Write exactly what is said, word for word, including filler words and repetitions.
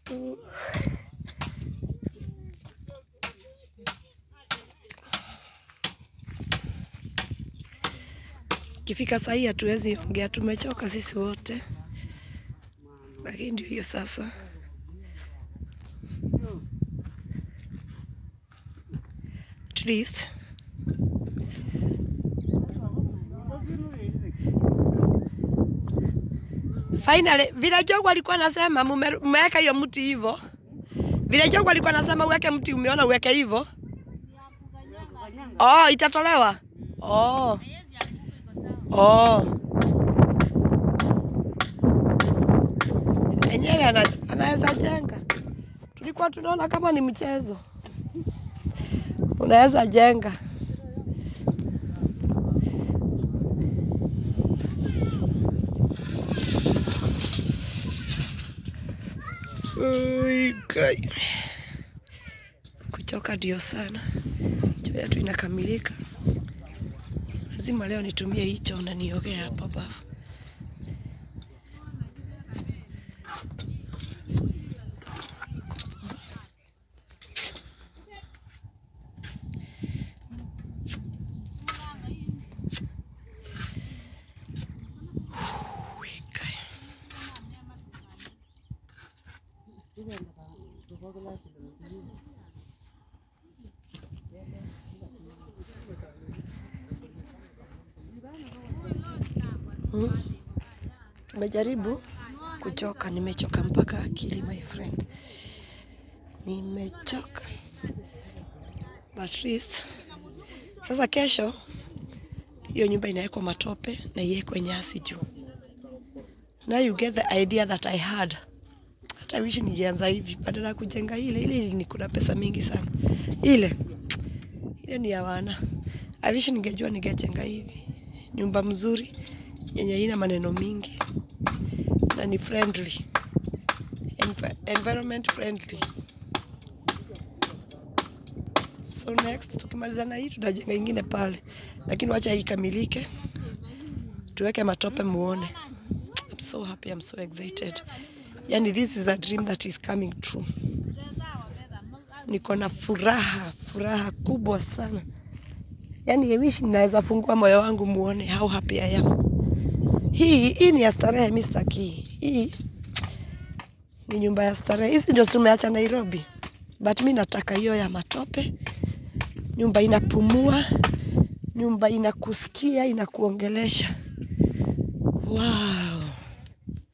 Kifika saa hii hatuwezi ongea, tumechoka sisi wote. Lakini ndio hiyo sasa. At least finally, vile Jogu alikuwa anasema mmeweka hiyo mti hivyo. Vile Jogu alikuwa anasema uweke mti, umeona uweke hivyo. Oh, itatolewa. Oh. Oh. Enyewe anaweza jenga. Tulikuwa tunaona kama ni mchezo. Unaweza jenga. Oi, kai. Kuchoka ndio sana. Choo yetu inakamilika. Lazima leo nitumie hicho na nioge hapa baba. Hmm. Nimejaribu kuchoka, nimechoka mpaka akili my friend. Nimechoka. But at least sasa kesho hiyo nyumba inawekwa matope na iwekwe nyasi juu. Now you get the idea that I had. Hata wish ningeanza hivi badala kujenga ile ile ni kuna pesa mingi sana. Ile ile ni ya wana. I wish ningejua ningejenga hivi. Nyumba mzuri yenye haina maneno mingi na ni friendly. Env environment friendly. So next tukimaliza na hii tutajenga ingine pale. Lakini wacha hii kamilike. Tuweke matope muone. I'm so happy, I'm so excited. Yani this is a dream that is coming true. Niko na furaha, furaha kubwa sana. Yani I wish ninaweza fungua moyo wangu muone how happy I am. Hii, hii ni ya starehe Mister Key. Hii ni nyumba ya starehe. Hizi ndio tumeacha Nairobi. But mimi nataka hiyo ya matope. Nyumba inapumua. Nyumba inakusikia, inakuongelesha. Wow.